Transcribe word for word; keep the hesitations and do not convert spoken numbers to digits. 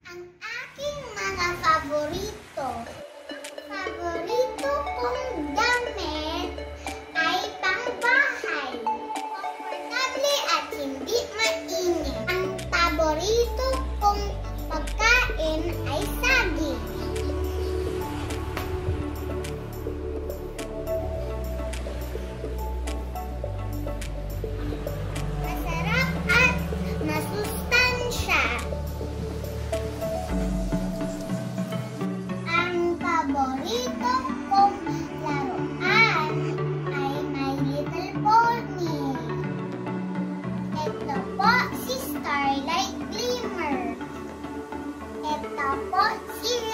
Ang aking mga paborito. Paborito kong damit ay pangbahay. Komportable at hindi mainit. Ang paborito kong pagkain ay saging. Masarap at masustansya. Ang paborito kong laruan ay My Little Pony. Ito po si Starlight Glimmer. Ito po si